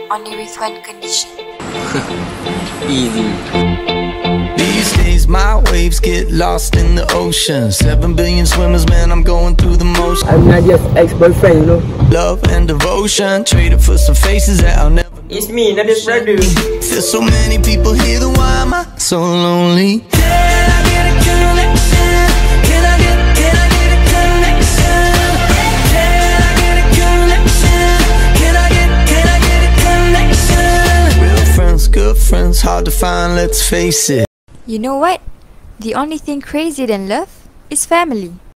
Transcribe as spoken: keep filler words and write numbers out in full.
only with one condition. Easy. These days my waves get lost in the ocean. Seven billion swimmers, man, I'm going through the motion. I'm Nadia's ex-boyfriend, you know. Love and devotion, traded for some faces that I'll never. It's me, Nadia's brother. There's so many people here, then why am I so lonely? Can I get a connection? Can I get, can I get a connection? Can I get a connection? Can I get, can I get a connection? Real friends, good friends, hard to find, let's face it. You know what? The only thing crazier than love is family.